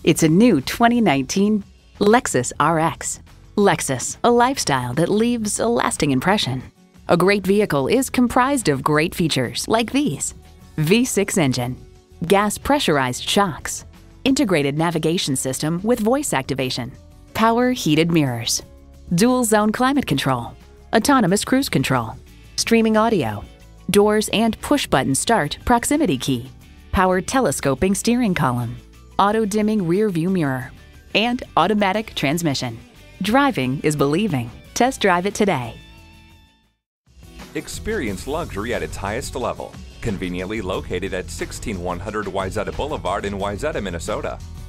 It's a new 2019 Lexus RX. Lexus, a lifestyle that leaves a lasting impression. A great vehicle is comprised of great features like these: V6 engine, gas pressurized shocks, integrated navigation system with voice activation, power heated mirrors, dual zone climate control, autonomous cruise control, streaming audio, doors and push button start proximity key, power telescoping steering column, auto dimming rear view mirror, and automatic transmission. Driving is believing. Test drive it today. Experience luxury at its highest level. Conveniently located at 16100 Wayzata Boulevard in Wayzata, Minnesota.